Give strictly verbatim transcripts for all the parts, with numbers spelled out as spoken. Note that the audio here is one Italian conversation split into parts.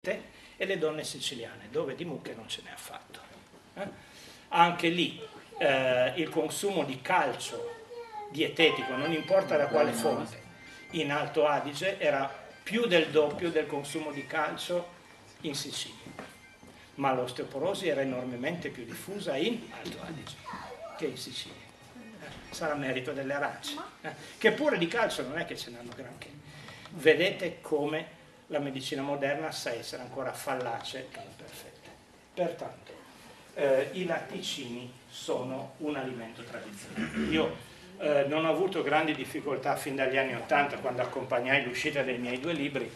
tette, e le donne siciliane, dove di mucche non ce n'è affatto. Eh? Anche lì eh, il consumo di calcio dietetico, non importa da quale fonte, in Alto Adige era più del doppio del consumo di calcio in Sicilia, ma l'osteoporosi era enormemente più diffusa in Alto Adige che in Sicilia. Eh, sarà merito delle arance, eh, che pure di calcio non è che ce n'hanno granché. Vedete come la medicina moderna sa essere ancora fallace e imperfetta. Pertanto, eh, i latticini sono un alimento tradizionale. Io eh, non ho avuto grandi difficoltà fin dagli anni Ottanta, quando accompagnai l'uscita dei miei due libri,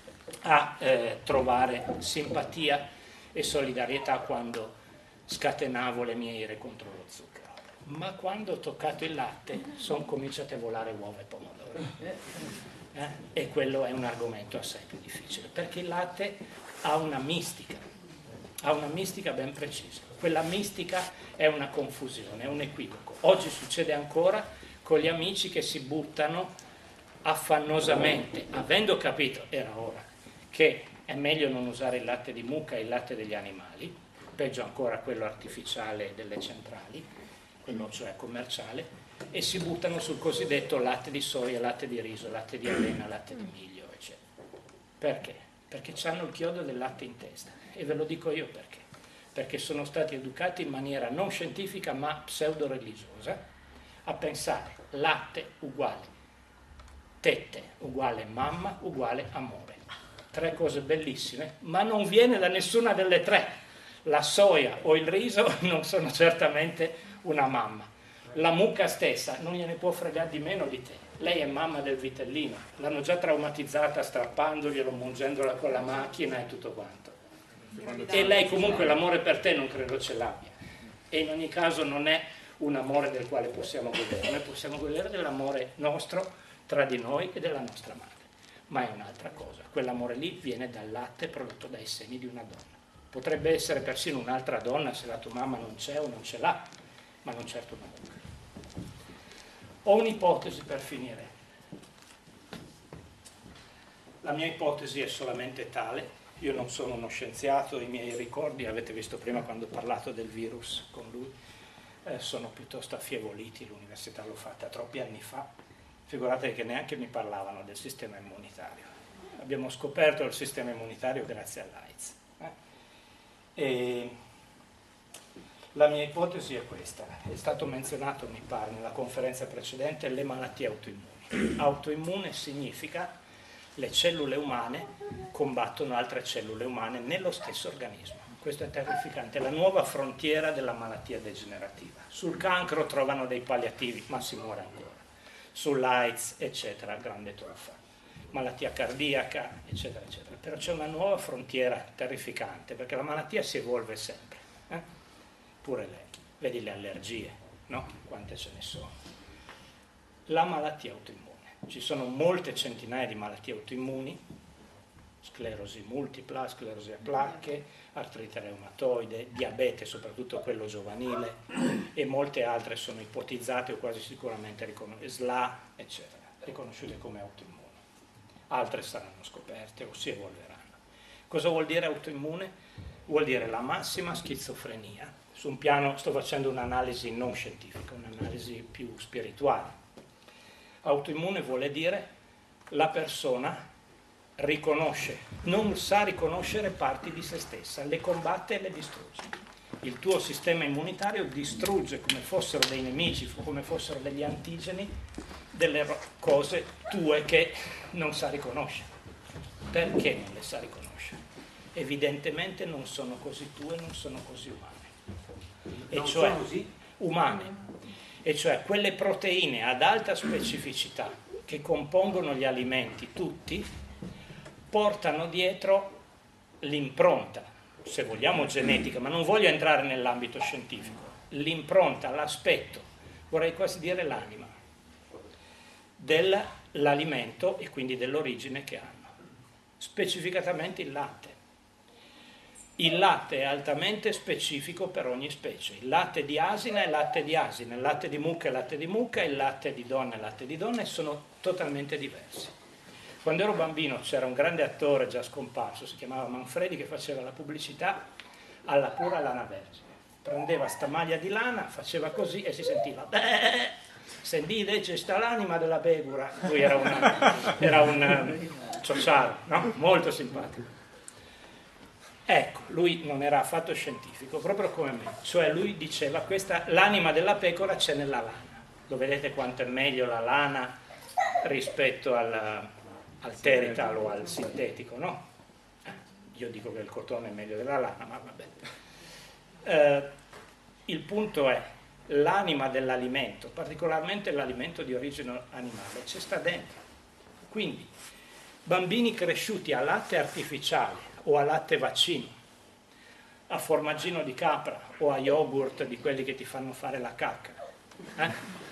a eh, trovare simpatia e solidarietà quando scatenavo le mie ire contro lo zucchero. Ma quando ho toccato il latte sono cominciate a volare uova e pomodori. Eh? E quello è un argomento assai più difficile, perché il latte ha una mistica, ha una mistica ben precisa. Quella mistica è una confusione, è un equivoco. Oggi succede ancora con gli amici che si buttano affannosamente, avendo capito, era ora, che è meglio non usare il latte di mucca e il latte degli animali, peggio ancora quello artificiale delle centrali, quello cioè commerciale, e si buttano sul cosiddetto latte di soia, latte di riso, latte di avena, latte di miglio, eccetera. Perché? Perché hanno il chiodo del latte in testa, e ve lo dico io perché. Perché sono stati educati in maniera non scientifica ma pseudo-religiosa a pensare latte uguale tette, uguale mamma, uguale amore. Tre cose bellissime, ma non viene da nessuna delle tre. La soia o il riso non sono certamente una mamma. La mucca stessa non gliene può fregare di meno di te. Lei è mamma del vitellino, l'hanno già traumatizzata strappandoglielo, mungendola con la macchina e tutto quanto. E lei comunque l'amore per te non credo ce l'abbia. E in ogni caso non è un amore del quale possiamo godere. Noi possiamo godere dell'amore nostro tra di noi e della nostra madre. Ma è un'altra cosa. Quell'amore lì viene dal latte prodotto dai seni di una donna. Potrebbe essere persino un'altra donna se la tua mamma non c'è o non ce l'ha, ma non certo una mucca. Ho un'ipotesi per finire. La mia ipotesi è solamente tale, io non sono uno scienziato, i miei ricordi, avete visto prima quando ho parlato del virus con lui, eh, sono piuttosto affievoliti, l'università l'ho fatta troppi anni fa, figurate che neanche mi parlavano del sistema immunitario. Abbiamo scoperto il sistema immunitario grazie all'AIDS. Eh? E la mia ipotesi è questa, è stato menzionato, mi pare, nella conferenza precedente, le malattie autoimmuni. Autoimmune significa le cellule umane combattono altre cellule umane nello stesso organismo. Questo è terrificante, è la nuova frontiera della malattia degenerativa. Sul cancro trovano dei palliativi, ma si muore ancora. Sull'AIDS, eccetera, grande truffa. Malattia cardiaca, eccetera, eccetera. Però c'è una nuova frontiera terrificante, perché la malattia si evolve sempre. Eh? Pure lei, vedi le allergie, no? Quante ce ne sono. La malattia autoimmune. Ci sono molte centinaia di malattie autoimmuni, sclerosi multipla, sclerosi a placche, artrite reumatoide, diabete, soprattutto quello giovanile, e molte altre sono ipotizzate o quasi sicuramente riconosciute, S L A, eccetera, riconosciute come autoimmuni. Altre saranno scoperte o si evolveranno. Cosa vuol dire autoimmune? Vuol dire la massima schizofrenia. Su un piano sto facendo un'analisi non scientifica, un'analisi più spirituale. Autoimmune vuole dire la persona riconosce, non sa riconoscere parti di se stessa, le combatte e le distrugge. Il tuo sistema immunitario distrugge come fossero dei nemici, come fossero degli antigeni, delle cose tue che non sa riconoscere. Perché non le sa riconoscere? Evidentemente non sono così tue, non sono così umane. E non cioè sono così? umane. E cioè quelle proteine ad alta specificità che compongono gli alimenti tutti portano dietro l'impronta, se vogliamo genetica, ma non voglio entrare nell'ambito scientifico, l'impronta, l'aspetto, vorrei quasi dire l'anima dell'alimento e quindi dell'origine che hanno, specificatamente il latte. Il latte è altamente specifico per ogni specie. Il latte di asina è latte di asina, il latte di mucca è latte di mucca, il latte di donna è latte di donna, e sono totalmente diversi. Quando ero bambino c'era un grande attore già scomparso, si chiamava Manfredi, che faceva la pubblicità alla pura lana vergine. Prendeva sta maglia di lana, faceva così e si sentiva beh, sentì invece sta l'anima della pecora. Lui era, una, era un um, ciociaro, no? Molto simpatico. Ecco, lui non era affatto scientifico, proprio come me, cioè lui diceva questa l'anima della pecora c'è nella lana. Lo vedete quanto è meglio la lana rispetto al, al terital o al sintetico, no? Io dico che il cotone è meglio della lana, ma vabbè. Eh, il punto è l'anima dell'alimento, particolarmente l'alimento di origine animale, c'è sta dentro. Quindi bambini cresciuti a latte artificiale o a latte vaccino, a formaggino di capra o a yogurt di quelli che ti fanno fare la cacca, eh?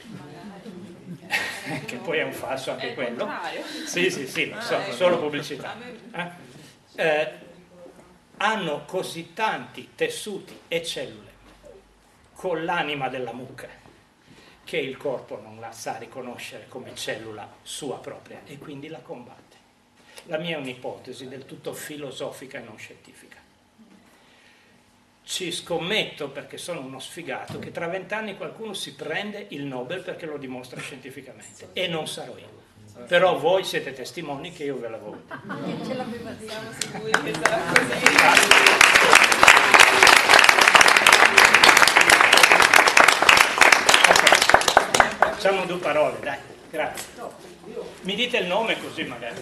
Che poi è un falso anche quello. Sì, sì, sì, lo so, solo pubblicità. Eh? Eh, hanno così tanti tessuti e cellule con l'anima della mucca che il corpo non la sa riconoscere come cellula sua propria e quindi la combatte. La mia è un'ipotesi del tutto filosofica e non scientifica. Ci scommetto, perché sono uno sfigato, che tra vent'anni qualcuno si prende il Nobel perché lo dimostra scientificamente e non sarò io. Però voi siete testimoni che io ve l'avevo detto. Ce l'aveva, siamo sicuri che sarà così. Okay. Facciamo due parole, dai, grazie. Mi dite il nome così magari.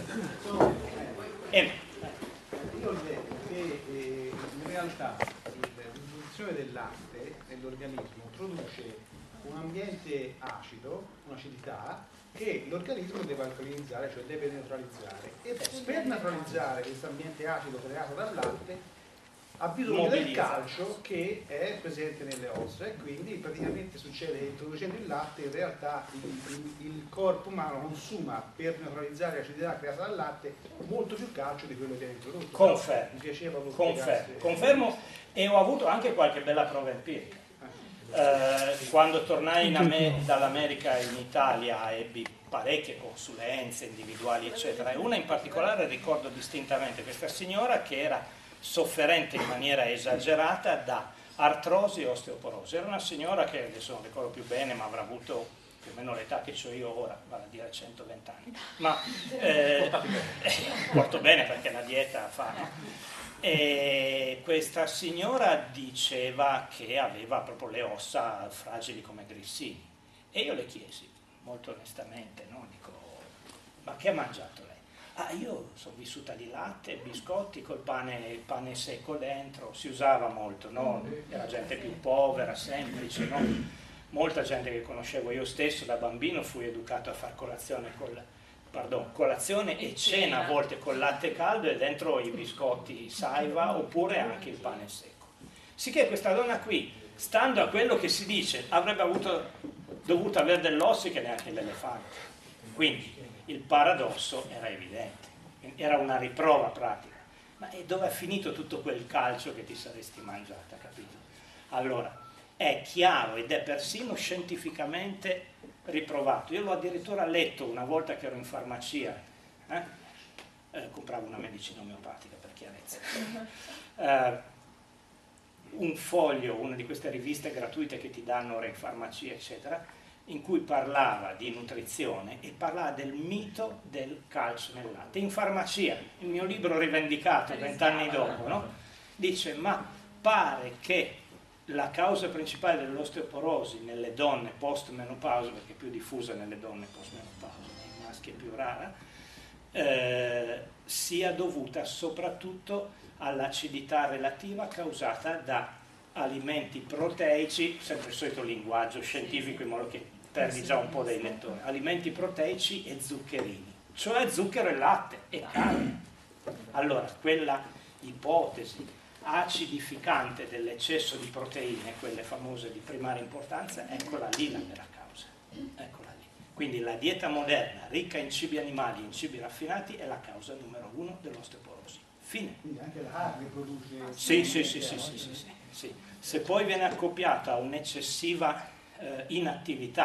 Eh. Io ho detto che eh, in realtà l'introduzione del latte nell'organismo produce un ambiente acido, un'acidità, che l'organismo deve alcalinizzare, cioè deve neutralizzare. E per neutralizzare questo ambiente acido creato dal latte ha bisogno del calcio che è presente nelle ossa e quindi praticamente succede che introducendo il latte in realtà il, il, il corpo umano consuma per neutralizzare l'acidità creata dal latte molto più calcio di quello che è introdotto. Confermo, mi piaceva confermo, confermo e ho avuto anche qualche bella prova empirica. Eh, quando tornai dall'America in Italia ebbi parecchie consulenze individuali eccetera e una in particolare ricordo distintamente questa signora che era sofferente in maniera esagerata da artrosi e osteoporosi. Era una signora che adesso non ricordo più bene, ma avrà avuto più o meno l'età che ho io ora, vale a dire centoventi anni. Ma eh, porto bene perché la dieta fa. No? E questa signora diceva che aveva proprio le ossa fragili come grissini. E io le chiesi, molto onestamente, no? Dico, ma che ha mangiato lei? Ah, io sono vissuta di latte, biscotti col pane, il pane secco dentro, si usava molto, no? Era gente più povera, semplice, no? Molta gente che conoscevo io stesso da bambino fui educato a fare colazione, col, pardon, colazione e cena a volte col latte caldo e dentro i biscotti saiva oppure anche il pane secco. Sicché questa donna qui, stando a quello che si dice, avrebbe avuto, dovuto avere dell'osso che neanche l'elefante. Quindi il paradosso era evidente, era una riprova pratica. Ma dove è finito tutto quel calcio che ti saresti mangiata, capito? Allora, è chiaro ed è persino scientificamente riprovato. Io l'ho addirittura letto una volta che ero in farmacia, eh? Eh, compravo una medicina omeopatica per chiarezza. Eh, un foglio, una di queste riviste gratuite che ti danno ora in farmacia, eccetera, in cui parlava di nutrizione e parlava del mito del calcio nel latte. In farmacia, il mio libro rivendicato vent'anni dopo, no? Dice, ma pare che la causa principale dell'osteoporosi nelle donne post-menopausa, perché è più diffusa nelle donne post-menopausa, nei maschi è più rara, eh, sia dovuta soprattutto all'acidità relativa causata da alimenti proteici, sempre il solito linguaggio scientifico in modo che perdi già un po' dei lettori, alimenti proteici e zuccherini, cioè zucchero e latte e carne. Allora, quella ipotesi acidificante dell'eccesso di proteine, quelle famose di primaria importanza, eccola lì la vera causa. Eccola lì. Quindi la dieta moderna, ricca in cibi animali e in cibi raffinati, è la causa numero uno dell'osteoporosi. Fine. Quindi anche la carne produce... Sì, sì, sì, sì, sì, sì, sì, sì. Se poi viene accoppiata a un'eccessiva eh, inattività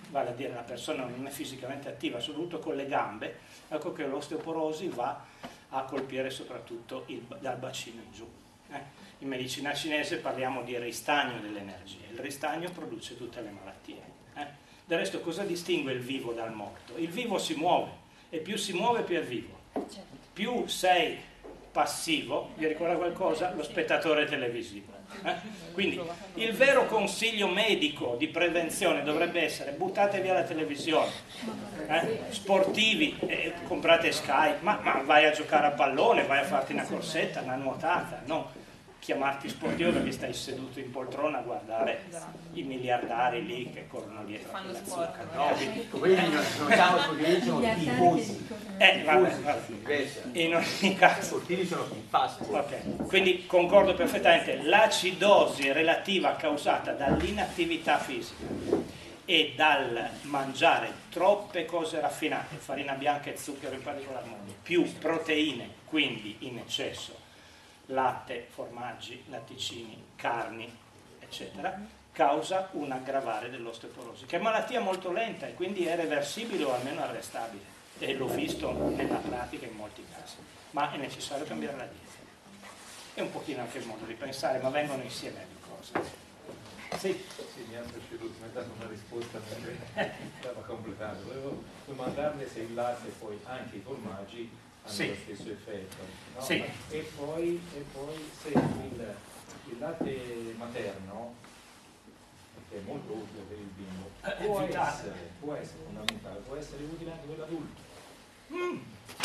vale a dire una persona non è fisicamente attiva, soprattutto con le gambe, ecco che l'osteoporosi va a colpire soprattutto il, dal bacino in giù. Eh? In medicina cinese parliamo di ristagno dell'energia, il ristagno produce tutte le malattie. Eh? Del resto cosa distingue il vivo dal morto? Il vivo si muove e più si muove più è vivo. Più sei passivo, vi ricorda qualcosa? Lo spettatore televisivo. Eh? Quindi il vero consiglio medico di prevenzione dovrebbe essere: buttate via la televisione, eh? sportivi, eh, comprate Sky, ma, ma vai a giocare a pallone, vai a farti una corsetta, una nuotata, no? Chiamarti sportivo perché stai seduto in poltrona a guardare i miliardari lì che corrono dietro fanno la sport, no, quelli non siamo sono tifosi. eh, vabbè, vabbè. In ogni caso sportivi sono tifosi. Okay. Quindi concordo perfettamente, l'acidosi relativa causata dall'inattività fisica e dal mangiare troppe cose raffinate, farina bianca e zucchero in particolar modo, più proteine, quindi in eccesso, latte, formaggi, latticini, carni, eccetera, causa un aggravare dell'osteoporosi, che è malattia molto lenta e quindi è reversibile o almeno arrestabile, e l'ho visto nella pratica in molti casi, ma è necessario cambiare la dieta. È un pochino anche il modo di pensare, ma vengono insieme le cose. Sì? Sì, mi ha preceduto, mi ha dato una risposta mentre stava completando. Volevo domandarle se il latte e poi anche i formaggi hanno sì. lo stesso effetto, no? Sì. E poi, e poi se il, il latte materno, che è molto utile per il bimbo, Eh, può, vitale. essere, può essere fondamentale, può essere utile anche per l'adulto. Mm.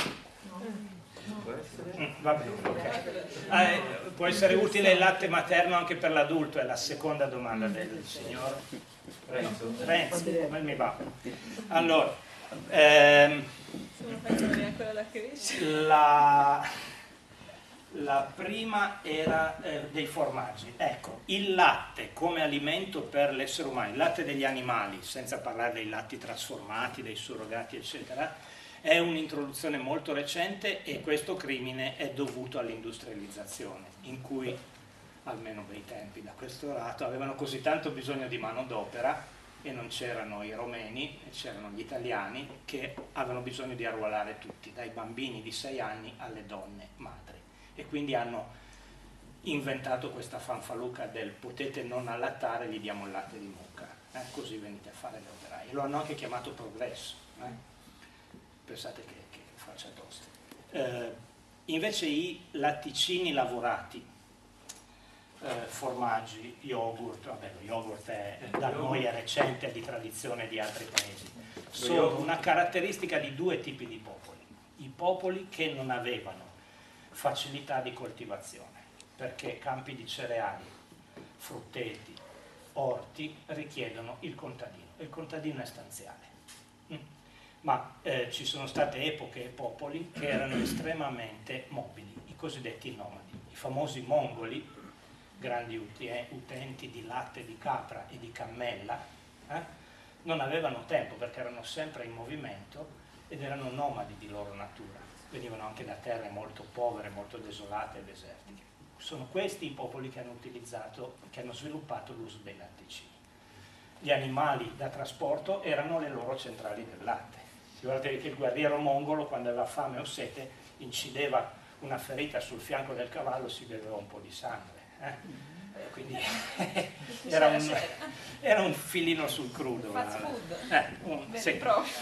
Può essere? Mm, va bene, okay. eh, può essere utile il latte materno anche per l'adulto, è la seconda domanda del signor Renzo. Renzi, come mi va? Allora, ehm, non facciamo neanche ancora la crescita. la, la prima era eh, dei formaggi. Ecco, il latte come alimento per l'essere umano, il latte degli animali, senza parlare dei latti trasformati, dei surrogati, eccetera, è un'introduzione molto recente e questo crimine è dovuto all'industrializzazione, in cui, almeno per i tempi da questo lato, avevano così tanto bisogno di manodopera e non c'erano i romeni, c'erano gli italiani che avevano bisogno di arruolare tutti, dai bambini di sei anni alle donne madri. E quindi hanno inventato questa fanfaluca del potete non allattare, gli diamo il latte di mucca, eh? Così venite a fare le operaie. Lo hanno anche chiamato progresso. Eh? Pensate che, che faccia tosta. Eh, invece i latticini lavorati, eh, formaggi, yogurt, vabbè lo yogurt è, da noi è recente, è di tradizione di altri paesi, sono una caratteristica di due tipi di popoli. I popoli che non avevano facilità di coltivazione, perché campi di cereali, frutteti, orti richiedono il contadino, il contadino è stanziale. Mm. Ma eh, ci sono state epoche e popoli che erano estremamente mobili, i cosiddetti nomadi, i famosi mongoli, grandi utenti di latte di capra e di cammella, eh, non avevano tempo perché erano sempre in movimento ed erano nomadi di loro natura, venivano anche da terre molto povere, molto desolate e desertiche. Sono questi i popoli che hanno utilizzato, che hanno sviluppato l'uso dei latticini. Gli animali da trasporto erano le loro centrali del latte. Guardate che il guerriero mongolo, quando aveva fame o sete, incideva una ferita sul fianco del cavallo, si beveva un po' di sangue. Eh? Quindi era, un, era un filino sul crudo. Fast food. Eh, un, sì.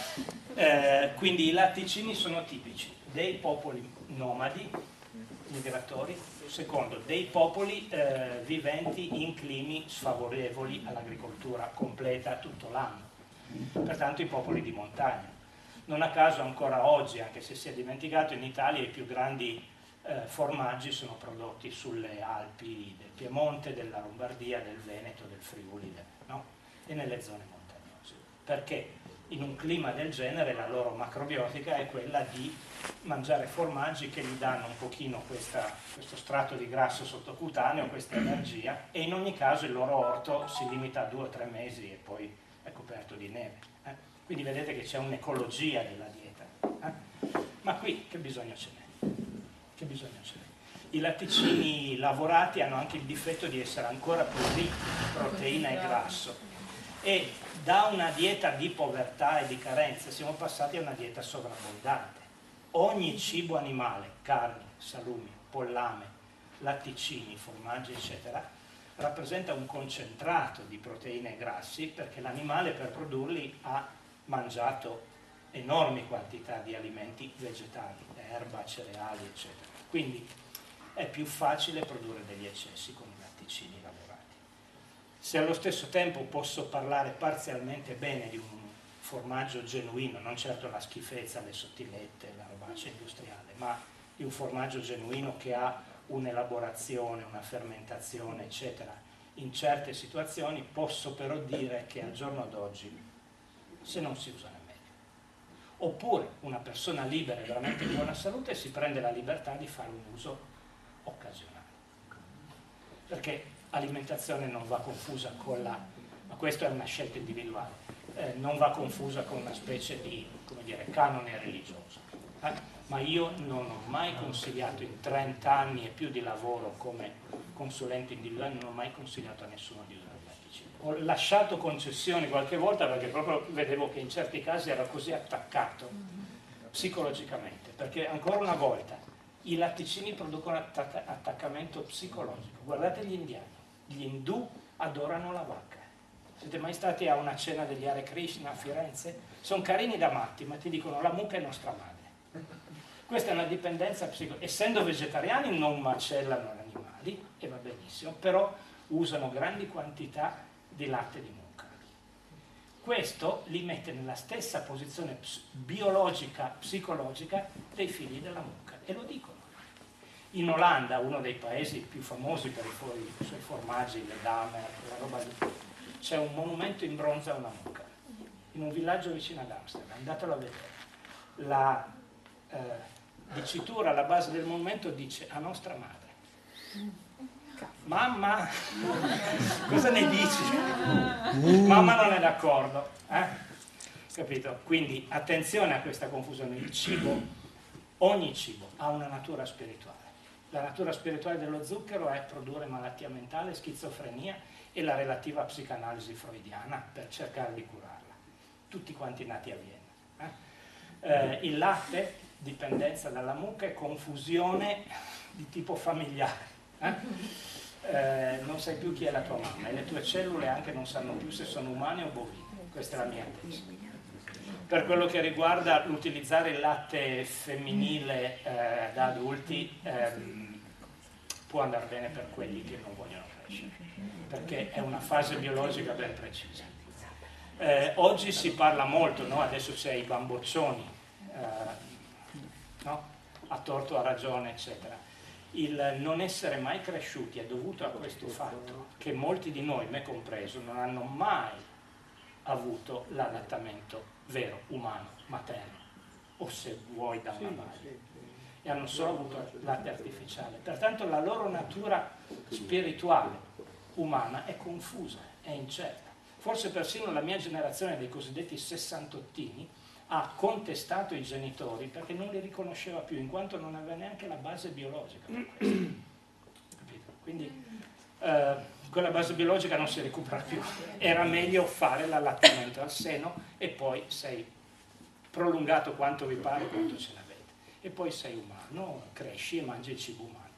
eh, quindi i latticini sono tipici dei popoli nomadi, migratori, secondo, dei popoli eh, viventi in climi sfavorevoli all'agricoltura completa tutto l'anno, pertanto i popoli di montagna. Non a caso ancora oggi, anche se si è dimenticato, in Italia i più grandi eh, formaggi sono prodotti sulle Alpi del Piemonte, della Lombardia, del Veneto, del Friuli, del, no? E nelle zone montagnose. Perché in un clima del genere la loro macrobiotica è quella di mangiare formaggi che gli danno un pochino questa, questo strato di grasso sottocutaneo, questa energia, e in ogni caso il loro orto si limita a due o tre mesi e poi è coperto di neve. Eh? Quindi vedete che c'è un'ecologia della dieta. Eh? Ma qui che bisogno ce n'è? Che bisogno ce n'è? I latticini lavorati hanno anche il difetto di essere ancora più ricchi di proteina e grasso E da una dieta di povertà e di carenza siamo passati a una dieta sovrabbondante. Ogni cibo animale, carni, salumi, pollame, latticini, formaggi, eccetera, rappresenta un concentrato di proteine e grassi, perché l'animale per produrli ha mangiato enormi quantità di alimenti vegetali, erba, cereali, eccetera. Quindi è più facile produrre degli eccessi con i latticini lavorati. Se allo stesso tempo posso parlare parzialmente bene di un formaggio genuino, non certo la schifezza, le sottilette, la robaccia industriale, ma di un formaggio genuino che ha un'elaborazione, una fermentazione, eccetera, in certe situazioni, posso però dire che al giorno d'oggi se non si usa è meglio. Oppure una persona libera e veramente in buona salute si prende la libertà di fare un uso occasionale. Perché alimentazione non va confusa con la, ma questa è una scelta individuale, eh, non va confusa con una specie di, come dire, canone religioso. Eh? Ma io non ho mai consigliato in trenta anni e più di lavoro come consulente individuale, non ho mai consigliato a nessuno di usare il latticino. Ho lasciato concessioni qualche volta perché proprio vedevo che in certi casi era così attaccato psicologicamente, perché ancora una volta i latticini producono attac- attaccamento psicologico. Guardate gli indiani, gli indù adorano la vacca. Siete mai stati a una cena degli Hare Krishna a Firenze? Sono carini da matti, ma ti dicono la mucca è nostra madre. Questa è una dipendenza psicologica. Essendo vegetariani non macellano gli animali, e va benissimo, però usano grandi quantità di latte di mucca. Questo li mette nella stessa posizione ps- biologica, psicologica dei figli della mucca, e lo dicono. In Olanda, uno dei paesi più famosi per i, for- i suoi formaggi, le damer, la roba di... c'è un monumento in bronzo a una mucca, in un villaggio vicino ad Amsterdam, andatelo a vedere. La eh, dicitura alla base del monumento dice a nostra madre. Mamma, cosa ne dici? Mamma non è d'accordo, eh? Capito? Quindi attenzione a questa confusione. Il cibo, ogni cibo ha una natura spirituale. La natura spirituale dello zucchero è produrre malattia mentale, schizofrenia e la relativa psicanalisi freudiana per cercare di curarla. Tutti quanti nati a Vienna. Eh? Eh, il latte, dipendenza dalla mucca, e confusione di tipo familiare. Eh? Eh, non sai più chi è la tua mamma e le tue cellule anche non sanno più se sono umane o bovine. Questa è la mia tesi. Per quello che riguarda l'utilizzare il latte femminile eh, da adulti, ehm, può andare bene per quelli che non vogliono crescere, perché è una fase biologica ben precisa. Eh, oggi si parla molto, no? Adesso c'è i bamboccioni, eh, no? A torto, a ragione, eccetera. Il non essere mai cresciuti è dovuto a questo fatto che molti di noi, me compreso, non hanno mai avuto l'allattamento vero, umano, materno, o se vuoi da una madre, e hanno solo avuto latte artificiale. Pertanto la loro natura spirituale, umana, è confusa, è incerta. Forse persino la mia generazione dei cosiddetti sessantottini ha contestato i genitori perché non li riconosceva più, in quanto non aveva neanche la base biologica per questo. Capito? Quindi eh, quella base biologica non si recupera più. Era meglio fare l'allattamento al seno e poi sei prolungato quanto vi pare, quanto ce l'avete. E poi sei umano, cresci e mangi il cibo umano.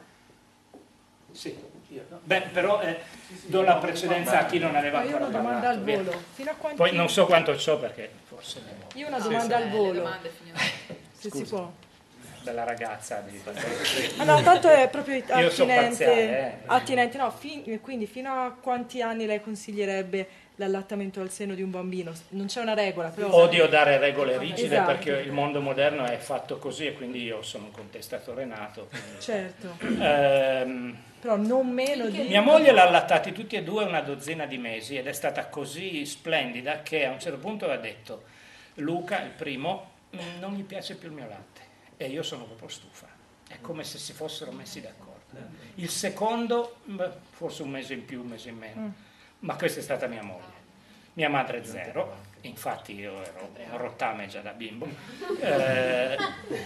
Sì. Beh, però eh, do la precedenza a chi non aveva Ma io ancora ho una domanda al parlato. volo. Fino a quanti... Poi non so quanto c'ho perché forse ne ho. Io ho una domanda al volo, se Scusa. si può. Bella ragazza di Ah, no, tanto è proprio Io sono attinente, parziale, eh. attinente no, fin- quindi fino a quanti anni lei consiglierebbe l'allattamento al seno di un bambino? Non c'è una regola, però... Odio dare regole rigide Esatto. perché il mondo moderno è fatto così e quindi io sono un contestatore nato. quindi- Certo, Ehm, però non meno di... Mia moglie l'ha allattati tutti e due una dozzina di mesi ed è stata così splendida che a un certo punto ha detto: Luca, il primo, "mm, non mi piace più il mio latte", e io sono proprio stufa. È come se si fossero messi d'accordo. Il secondo, beh, forse un mese in più, un mese in meno, ma questa è stata mia moglie. Mia madre zero, infatti io ero un rottame già da bimbo. Eh,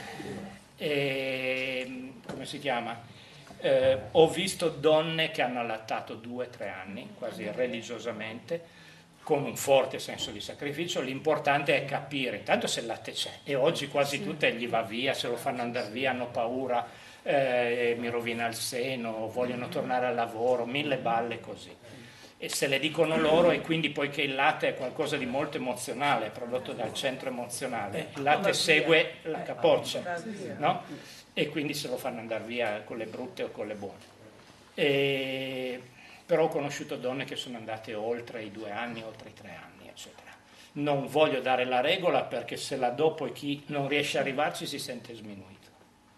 e, come si chiama? Eh, ho visto donne che hanno allattato due o tre anni, quasi religiosamente, con un forte senso di sacrificio. L'importante è capire intanto se il latte c'è, e oggi quasi tutte gli va via, se lo fanno andare via hanno paura, eh, mi rovina il seno, vogliono tornare al lavoro, mille balle così, e se le dicono loro. E quindi, poiché il latte è qualcosa di molto emozionale, prodotto dal centro emozionale, il latte segue la capoccia, no? E quindi se lo fanno andare via con le brutte o con le buone. E però ho conosciuto donne che sono andate oltre i due anni, oltre i tre anni, eccetera. Non voglio dare la regola, perché se la do poi chi non riesce a arrivarci si sente sminuito.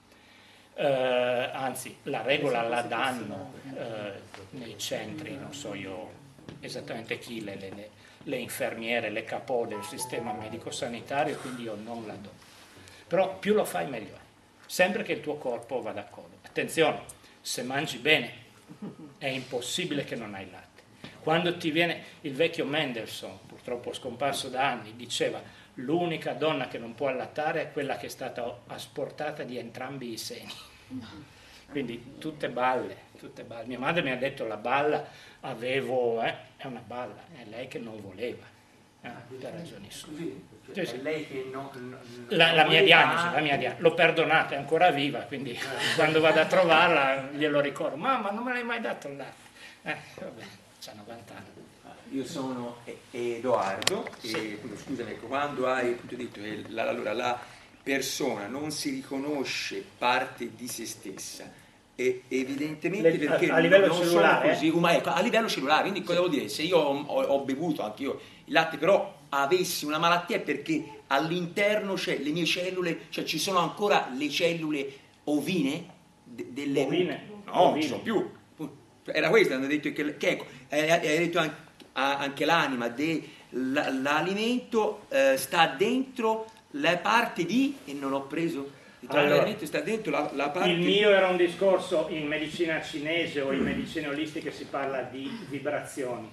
Eh, anzi, la regola la danno eh, nei centri, non so io esattamente chi, le, le, le infermiere, le capò del sistema medico-sanitario, quindi io non la do. Però più lo fai meglio è, sempre che il tuo corpo vada d'accordo. Attenzione, se mangi bene è impossibile che non hai latte. Quando ti viene, il vecchio Mendelssohn, purtroppo scomparso da anni, diceva: l'unica donna che non può allattare è quella che è stata asportata di entrambi i seni. Quindi tutte balle, tutte balle. Mia madre mi ha detto: la balla avevo, eh, è una balla, è lei che non voleva, eh, per ragioni sue. Sì, sì. È lei che non, non, La, la, mia voleva... diagnosi, la mia diagnosi, l'ho perdonata, è ancora viva, quindi quando vado a trovarla glielo ricordo: mamma, non me l'hai mai dato il latte. Eh, vabbè, c'ha novanta anni. Io sono Edoardo, Sì. e scusami, quando hai appunto detto che la, allora, la persona non si riconosce parte di se stessa, e evidentemente Le- perché a- a livello non cellulare, sono così, ma ecco, a livello cellulare, quindi cosa vuol dire? Se io ho, ho- ho bevuto anche io il latte, però avessi una malattia, è perché all'interno c'è le mie cellule, cioè ci sono ancora le cellule ovine de- delle Ovine? no, Ovine. non ci sono più. Era questo, hanno detto che, che ecco, eh, hai detto anche, anche l'anima dell'alimento eh, sta dentro la parte di, e non ho preso, Allora, l'alimento sta dentro la, la parte il mio era un discorso, in medicina cinese o in medicine olistiche si parla di vibrazioni,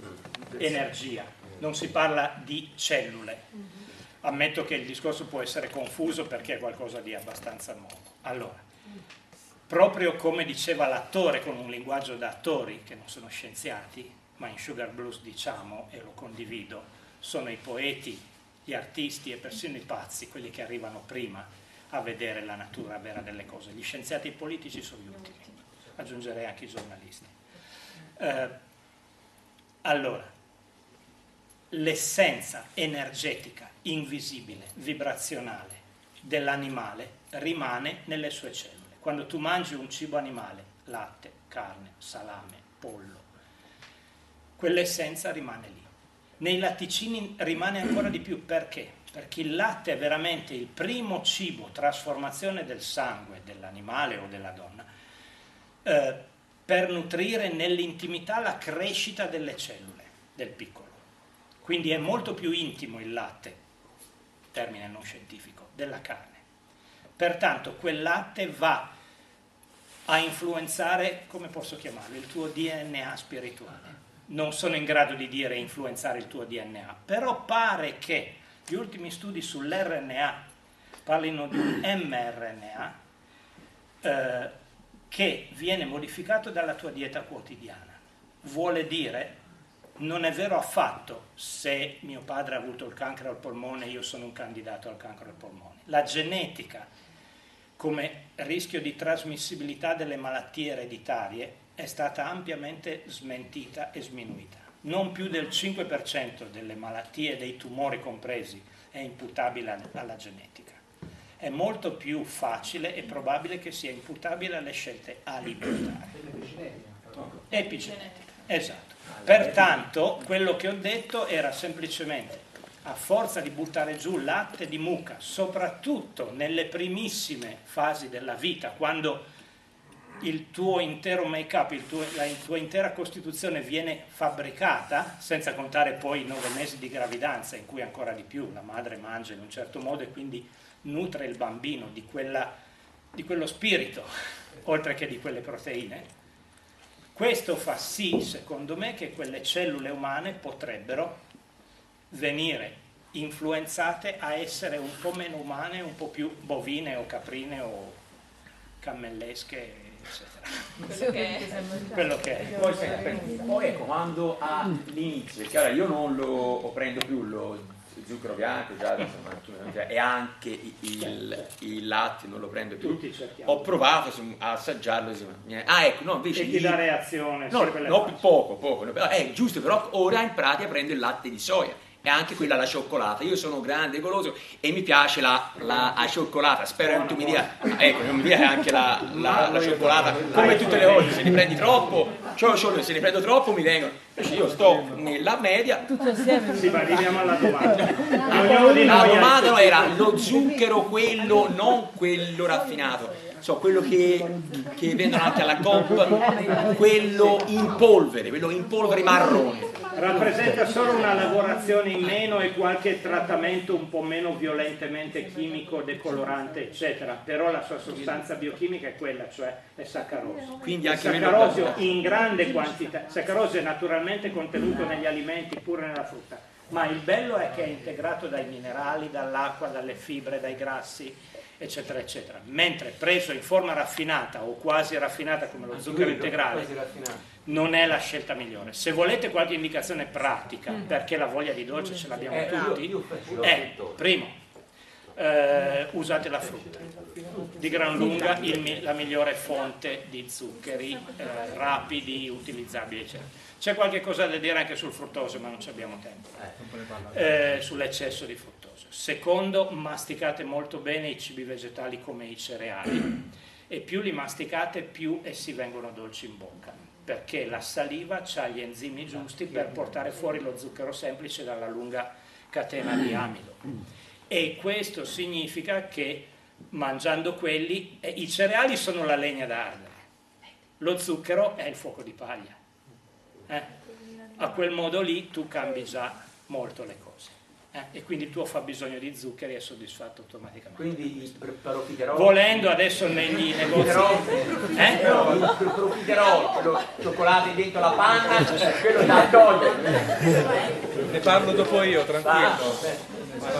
energia, non si parla di cellule. Ammetto che il discorso può essere confuso perché è qualcosa di abbastanza nuovo. Allora, proprio come diceva l'attore con un linguaggio da attori che non sono scienziati, ma in Sugar Blues diciamo, e lo condivido, sono i poeti, gli artisti e persino i pazzi, quelli che arrivano prima a vedere la natura vera delle cose. Gli scienziati e i politici sono gli ultimi, aggiungerei anche i giornalisti. Eh, allora, l'essenza energetica, invisibile, vibrazionale dell'animale rimane nelle sue cellule. Quando tu mangi un cibo animale, latte, carne, salame, pollo, quell'essenza rimane lì. Nei latticini rimane ancora di più. Perché? Perché il latte è veramente il primo cibo, trasformazione del sangue dell'animale o della donna, eh, per nutrire nell'intimità la crescita delle cellule del piccolo. Quindi è molto più intimo il latte, termine non scientifico, della carne. Pertanto quel latte va a influenzare, come posso chiamarlo, il tuo D N A spirituale. Non sono in grado di dire influenzare il tuo D N A, però pare che gli ultimi studi sull'R N A parlino di un mRNA eh, che viene modificato dalla tua dieta quotidiana. Vuole dire, non è vero affatto, se mio padre ha avuto il cancro al polmone, io sono un candidato al cancro al polmone. La genetica come rischio di trasmissibilità delle malattie ereditarie è stata ampiamente smentita e sminuita. Non più del cinque per cento delle malattie, dei tumori compresi, è imputabile alla genetica. È molto più facile e probabile che sia imputabile alle scelte alimentari. Epigenetica, esatto. Pertanto, quello che ho detto era semplicemente, a forza di buttare giù latte di mucca, soprattutto nelle primissime fasi della vita, quando il tuo intero make-up, il tuo, la tua intera costituzione viene fabbricata, senza contare poi i nove mesi di gravidanza in cui ancora di più la madre mangia in un certo modo e quindi nutre il bambino di, quella, di quello spirito, oltre che di quelle proteine. Questo fa sì, secondo me, che quelle cellule umane potrebbero venire influenzate a essere un po' meno umane, un po' più bovine o caprine o cammellesche eccetera. Quello che è. Quello che è. Poi, poi ecco, quando all'inizio, che ora io non lo prendo più lo zucchero bianco già insomma, e anche il, il latte non lo prendo più. Tutti cerchiamo. Ho provato insomma, a assaggiarlo insomma. Ah ecco, no, invece E ti dà reazione? no, sì, quelle no, facce. poco, poco. È giusto, però ora in pratica prendo il latte di soia e anche quella alla cioccolata. Io sono grande goloso e mi piace la, la, la cioccolata. Spero che tu mi dia, ecco, non mi dia anche la, la, la cioccolata come tutte le volte. Se ne prendi troppo, cioè, cioè, se ne prendo troppo mi vengono. Invece io sto nella media. Sì, ma arriviamo alla domanda. Ognuno di La noi ha il domanda suo- era lo zucchero, quello, non quello raffinato. So, quello che, che vendono anche alla Coop, quello in polvere, quello in polvere marrone. rappresenta solo una lavorazione in meno e qualche trattamento un po' meno violentemente chimico, decolorante, eccetera, però la sua sostanza biochimica è quella, cioè è saccaroso. Quindi Il anche saccarosio in grande quantità, il saccarosio è naturalmente contenuto negli alimenti, pure nella frutta, ma il bello è che è integrato dai minerali, dall'acqua, dalle fibre, dai grassi, eccetera, eccetera. Mentre preso in forma raffinata o quasi raffinata come lo zucchero integrale, non è la scelta migliore. Se volete qualche indicazione pratica, perché la voglia di dolce ce l'abbiamo Eh, tutti, io- io faccio è, l'ho primo, eh, usate la frutta. Di gran lunga il mi- la migliore fonte di zuccheri eh, rapidi, utilizzabili, eccetera. C'è qualche cosa da dire anche sul fruttosio, ma non ci abbiamo tempo. Eh, sull'eccesso di fruttosio. Secondo, masticate molto bene i cibi vegetali come i cereali, e più li masticate più essi vengono dolci in bocca, perché la saliva ha gli enzimi giusti per portare fuori lo zucchero semplice dalla lunga catena di amido. E questo significa che mangiando quelli, eh, i cereali sono la legna da ardere, lo zucchero è il fuoco di paglia. Eh? A quel modo lì tu cambi già molto le cose. Eh? E quindi il tuo fabbisogno di zuccheri è soddisfatto automaticamente. Quindi il profiterol. Volendo adesso negli negozi, eh? Però il profiterol, lo cioccolato dentro la panna, quello da togliere. Ne parlo dopo io, tranquillo.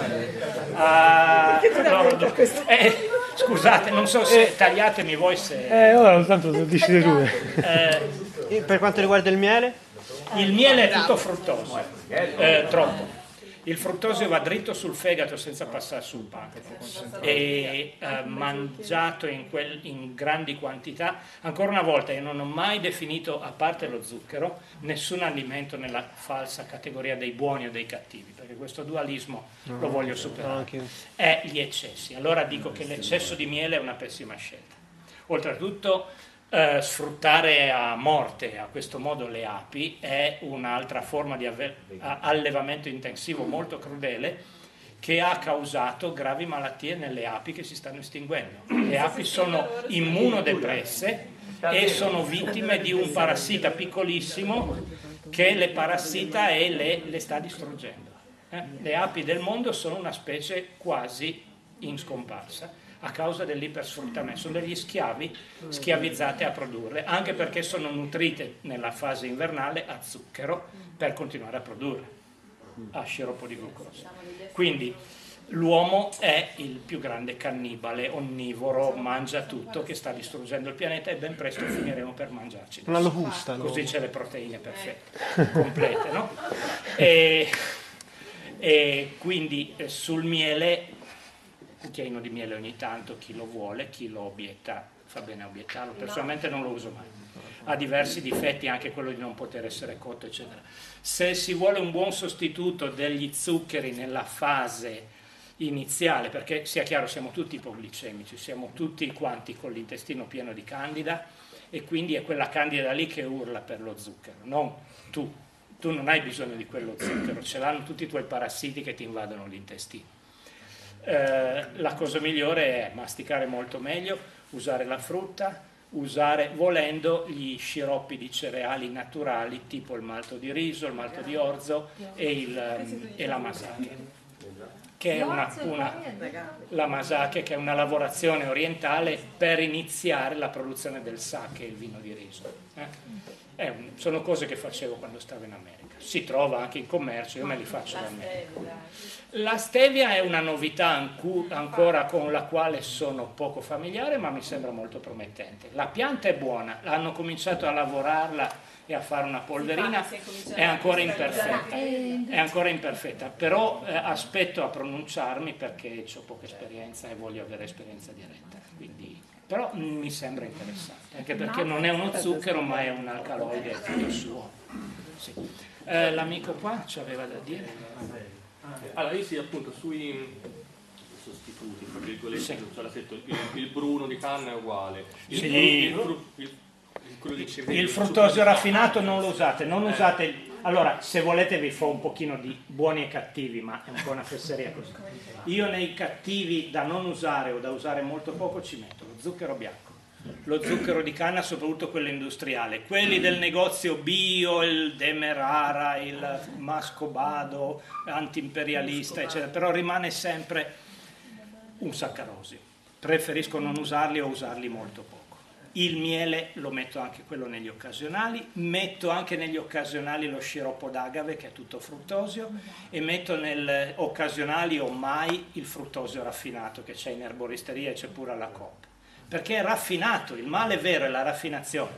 Ah, no, eh, scusate, non so se tagliatemi voi se. Eh, ora tanto lo decidi tu. eh, E per quanto riguarda il miele? Il miele è tutto fruttosio, eh, troppo. Il fruttosio va dritto sul fegato senza passare sul pancreas e eh, mangiato in, quel, in grandi quantità. Ancora una volta, io non ho mai definito, a parte lo zucchero, nessun alimento nella falsa categoria dei buoni o dei cattivi, perché questo dualismo lo voglio superare. È gli eccessi. Allora dico che l'eccesso di miele è una pessima scelta. Oltretutto, Uh, sfruttare a morte a questo modo le api è un'altra forma di ave- allevamento intensivo molto crudele che ha causato gravi malattie nelle api che si stanno estinguendo. Le api sono immunodepresse e sono vittime di un parassita piccolissimo che le parassita e le, le sta distruggendo. Eh? Le api del mondo sono una specie quasi in scomparsa a causa dell'ipersfruttamento, sono degli schiavi schiavizzati a produrre, anche perché sono nutrite nella fase invernale a zucchero per continuare a produrre, a sciroppo di glucosio. Quindi l'uomo è il più grande cannibale, onnivoro, mangia tutto, che sta distruggendo il pianeta e ben presto finiremo per mangiarci. Una locusta. Così c'è le proteine perfette, complete, no? E, e quindi eh, sul miele, cucchiaino di miele ogni tanto, chi lo vuole, chi lo obietta, fa bene a obiettarlo, personalmente non lo uso mai, ha diversi difetti, anche quello di non poter essere cotto, eccetera. Se si vuole un buon sostituto degli zuccheri nella fase iniziale, perché sia chiaro siamo tutti ipoglicemici, siamo tutti quanti con l'intestino pieno di candida e quindi è quella candida lì che urla per lo zucchero, non tu, tu non hai bisogno di quello zucchero, ce l'hanno tutti i tuoi parassiti che ti invadono l'intestino. Eh, la cosa migliore è masticare molto meglio, usare la frutta, usare volendo gli sciroppi di cereali naturali tipo il malto di riso, il malto di orzo e, il, e la masake. che è una, una, la masake, che è una lavorazione orientale per iniziare la produzione del sake, il vino di riso. Eh? È un, sono cose che facevo quando stavo in America. Si trova anche in commercio, io me li faccio da me. La stevia è una novità ancora con la quale sono poco familiare, ma mi sembra molto promettente. La pianta è buona, hanno cominciato a lavorarla e a fare una polverina, è ancora imperfetta, è ancora imperfetta, però eh, aspetto a pronunciarmi perché ho poca esperienza e voglio avere esperienza diretta, quindi, però mh, mi sembra interessante, anche perché non è uno zucchero ma è un alcaloide tutto suo. Sì. Eh, l'amico qua ci aveva da dire? Allora io sì, appunto sui sostituti, tra virgolette, sì. il, il bruno di canna è uguale, il, sì. il, il, il, Il, il fruttosio raffinato non lo usate, non eh. usate, allora se volete vi fa un pochino di buoni e cattivi, ma è un po' una fesseria così. Io nei cattivi da non usare o da usare molto poco ci metto lo zucchero bianco, lo zucchero di canna, soprattutto quello industriale, quelli del negozio bio, il Demerara, il Mascobado, antiimperialista, eccetera, però rimane sempre un saccarosio, preferisco non usarli o usarli molto poco. Il miele lo metto anche quello negli occasionali, metto anche negli occasionali lo sciroppo d'agave che è tutto fruttosio e metto negli occasionali o mai il fruttosio raffinato che c'è in erboristeria e c'è pure alla Coop, perché è raffinato, il male vero è la raffinazione.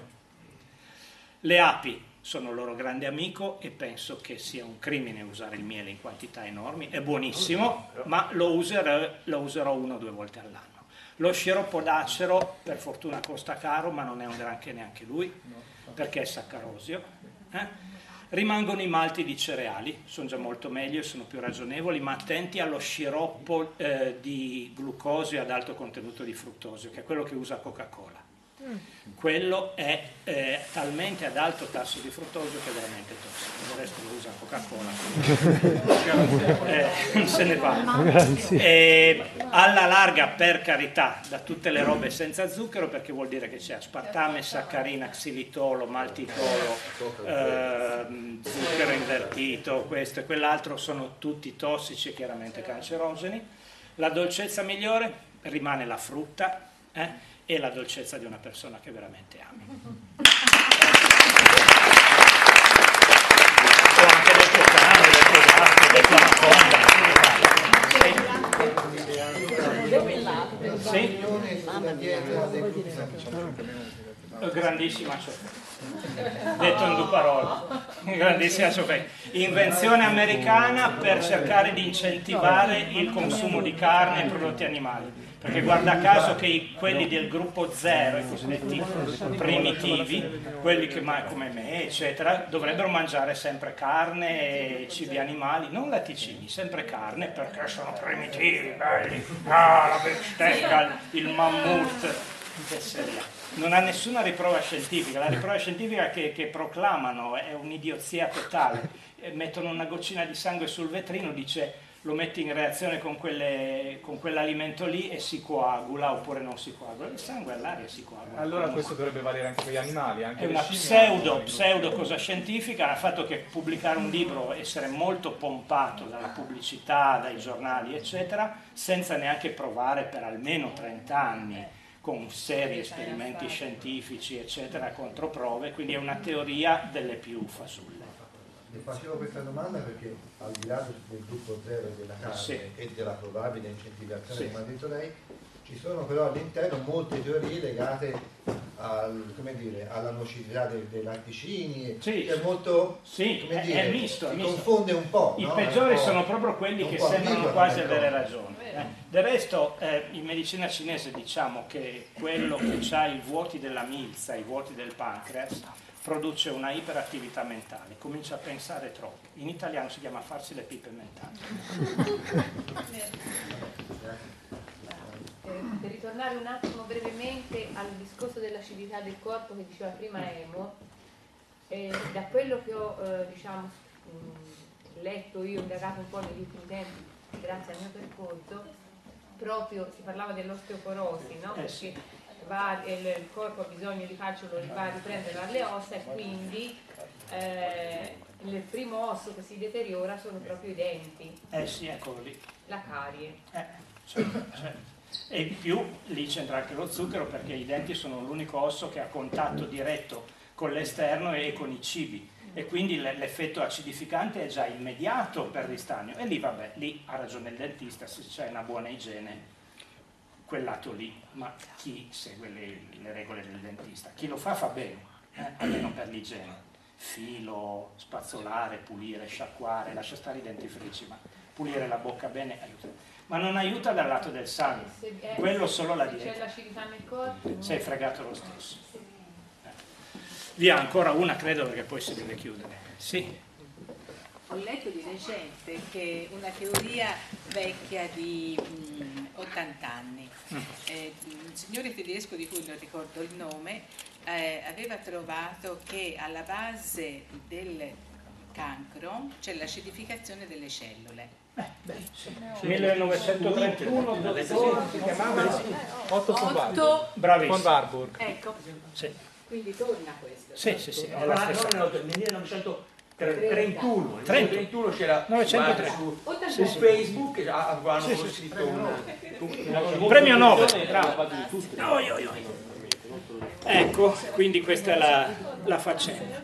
Le api sono il loro grande amico e penso che sia un crimine usare il miele in quantità enormi, è buonissimo, ma lo userò, lo userò una o due volte all'anno. Lo sciroppo d'acero per fortuna costa caro, ma non è un granché neanche lui, perché è saccarosio. Eh? Rimangono i malti di cereali, sono già molto meglio, sono più ragionevoli, ma attenti allo sciroppo eh, di glucosio ad alto contenuto di fruttosio, che è quello che usa Coca-Cola. Quello è eh, talmente ad alto tasso di fruttosio che è veramente tossico, il resto lo usa Coca-Cola, eh, non se ne parla. E alla larga, per carità, da tutte le robe senza zucchero, perché vuol dire che c'è aspartame, saccarina, xilitolo, maltitolo, eh, zucchero invertito, questo e quell'altro, sono tutti tossici e chiaramente cancerogeni. La dolcezza migliore rimane la frutta, eh? E la dolcezza di una persona che veramente ami. O anche del tuo cane, del tuo gatto, del tuo racconto. Sì? Grandissima ciofeca. Detto in due parole. Grandissima ciofeca. Invenzione americana per cercare di incentivare il consumo di carne e prodotti animali. Perché guarda caso che i, quelli del gruppo zero, i cosiddetti primitivi, quelli che come me, eccetera, dovrebbero mangiare sempre carne e cibi animali, non latticini, sempre carne, perché sono primitivi, belli, ah, la bistecca, il mammut, che seria. Non ha nessuna riprova scientifica, la riprova scientifica che, che proclamano è un'idiozia totale, mettono una goccina di sangue sul vetrino, dice lo metti in reazione con, quelle, con quell'alimento lì e si coagula oppure non si coagula, il sangue all'aria si coagula. Allora questo dovrebbe valere anche per gli animali, anche è una pseudo, pseudo cosa scientifica, ha fatto che pubblicare un libro, essere molto pompato dalla pubblicità, dai giornali eccetera, senza neanche provare per almeno trenta anni con seri esperimenti scientifici eccetera, controprove, quindi è una teoria delle più fasulle. Mi facevo questa domanda perché al di là del gruppo zero e della carne sì. e della probabile incentivazione, sì. come ha detto lei, ci sono però all'interno molte teorie legate al, come dire, alla nocività dei, dei latticini, sì. è molto, sì, come è, dire, è misto, si è misto. confonde un po'. I no? peggiori po', sono proprio quelli che sembrano quasi avere ragione. Eh. Del resto eh, in medicina cinese diciamo che quello che ha i vuoti della milza, i vuoti del pancreas, produce una iperattività mentale, comincia a pensare troppo. In italiano si chiama farsi le pipe mentali. Eh, per ritornare un attimo brevemente al discorso dell'acidità del corpo che diceva prima Emo, eh, da quello che ho eh, diciamo, mh, letto io, indagato un po' negli ultimi tempi, grazie al mio percorso, proprio si parlava dell'osteoporosi, no? Eh sì. Perché va, il, il corpo ha bisogno di calcio, lo va a riprendere dalle ossa e quindi eh, il primo osso che si deteriora sono proprio i denti. Eh sì, eccolo lì. La carie. Eh, certo, certo. E in più lì c'entra anche lo zucchero, perché i denti sono l'unico osso che ha contatto diretto con l'esterno e con i cibi, e quindi l'effetto acidificante è già immediato per ristagno, e lì vabbè, lì ha ragione il dentista, se c'è una buona igiene quel lato lì, ma chi segue le, le regole del dentista? Chi lo fa fa bene, eh? Almeno per l'igiene, filo, spazzolare, pulire, sciacquare, lascia stare i dentifrici, ma pulire la bocca bene aiuta. Ma non aiuta dal lato del sangue, Se, eh, quello solo la se dieta. c'è l'acidità nel corpo, Sei fregato lo stesso. Eh. Via, ancora una credo, perché poi si deve chiudere. Sì. Ho letto di recente che una teoria vecchia di mh, ottanta anni, eh, un signore tedesco di cui non ricordo il nome, eh, aveva trovato che alla base del cancro c'è l'acidificazione delle cellule. Eh, beh, sì. millenovecentotrentuno, dottore, si chiamava Otto von Warburg. Bravissimo. Von Warburg. Ecco, Sì. quindi torna questo. Sì, sì, sì, è la No, stessa no, no, cosa. nel millenovecentotrentuno, nel trenta. trentuno c'era novecentotrenta. su, Sì, su sì. Facebook e avevano Sì, sì, scritto un Premio Nobel, bravo. Oi, oi, oi. Ecco, quindi questa è la, la faccenda.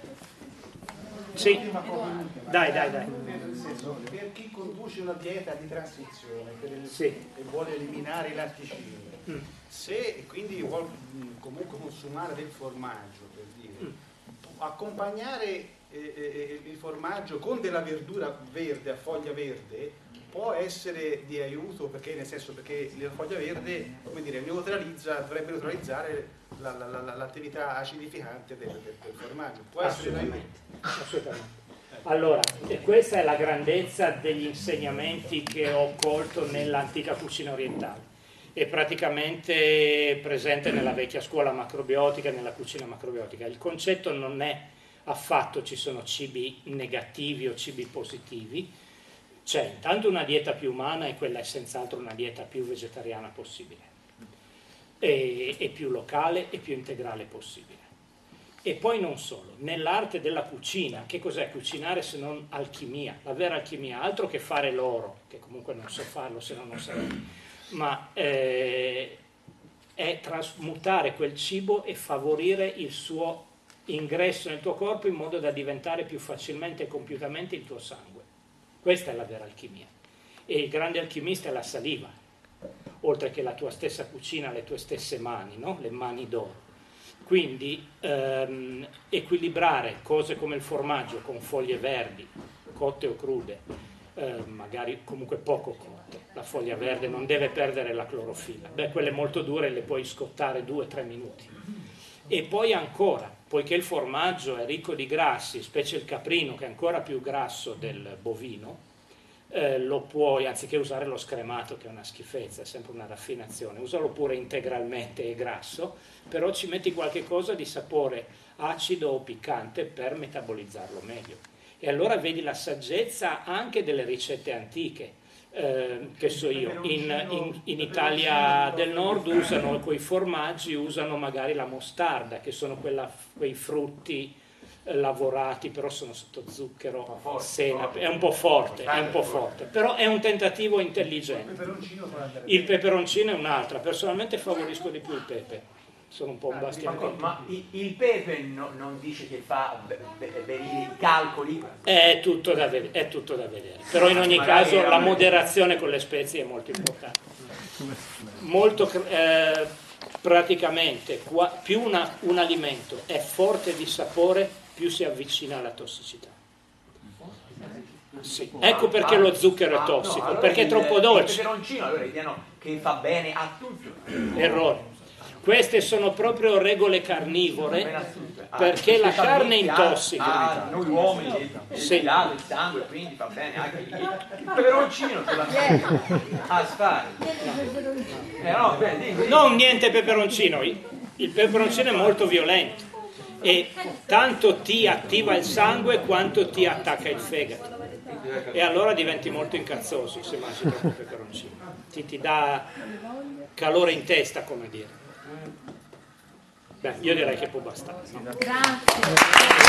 Sì, dai, dai, dai. Nel senso, per chi conduce una dieta di transizione per il, Sì. e vuole eliminare i latticini, Mm. se quindi vuole mh, comunque consumare del formaggio, per dire, Mm. accompagnare eh, eh, il formaggio con della verdura verde, a foglia verde, può essere di aiuto, perché nel senso perché la foglia verde, come dire, neutralizza, dovrebbe neutralizzare la, la, la, l'attività acidificante del, del, del formaggio. Può essere di aiuto. Assolutamente. Allora, e questa è la grandezza degli insegnamenti che ho colto nell'antica cucina orientale. È praticamente presente nella vecchia scuola macrobiotica, nella cucina macrobiotica. Il concetto non è affatto ci sono cibi negativi o cibi positivi, c'è intanto una dieta più umana, e quella è senz'altro una dieta più vegetariana possibile, e, e più locale e più integrale possibile. E poi non solo, nell'arte della cucina, che cos'è cucinare se non alchimia? La vera alchimia, altro che fare l'oro, che comunque non so farlo se no non sarebbe, ma eh, è trasmutare quel cibo e favorire il suo ingresso nel tuo corpo in modo da diventare più facilmente e compiutamente il tuo sangue. Questa è la vera alchimia. E il grande alchimista è la saliva, oltre che la tua stessa cucina, le tue stesse mani, no? Le mani d'oro. Quindi ehm, equilibrare cose come il formaggio con foglie verdi, cotte o crude, eh, magari comunque poco cotte. La foglia verde non deve perdere la clorofilla. Beh, quelle molto dure le puoi scottare due o tre minuti. E poi ancora, poiché il formaggio è ricco di grassi, specie il caprino che è ancora più grasso del bovino, eh, lo puoi, anziché usare lo scremato che è una schifezza, è sempre una raffinazione, usalo pure integralmente e grasso, però ci metti qualche cosa di sapore acido o piccante per metabolizzarlo meglio. E allora vedi la saggezza anche delle ricette antiche. Eh, che so io, in, in, in Italia del Nord usano quei formaggi, usano magari la mostarda, che sono quella, quei frutti eh, lavorati, però sono sotto zucchero, senape, è un po' forte, è un po' forte, però è un tentativo intelligente. Il peperoncino è un'altra, personalmente favorisco di più il pepe. Sono un po' un bastiano. Ma il, il pepe no, non dice che fa venire i calcoli? È tutto, da vedere, è tutto da vedere. Però in ogni caso la moderazione con le spezie è molto importante. Molto, eh, praticamente, qua, più una, un alimento è forte di sapore, più si avvicina alla tossicità. Sì. Ecco perché lo zucchero è tossico, ah, no, allora perché il, è troppo dolce. Il peperoncino allora dicono che fa bene a tutti. Errore. Queste sono proprio regole carnivore, perché la carne intossica. Ah, noi uomini, sì. Il sangue, quindi va bene anche il, il peperoncino ce l'ha a sfare. Eh, no, beh, non niente peperoncino, il peperoncino è molto violento e tanto ti attiva il sangue quanto ti attacca il fegato. E allora diventi molto incazzoso se mangi troppo peperoncino. Ti, ti dà calore in testa, come dire. Beh, io direi che può bastare. No? Grazie.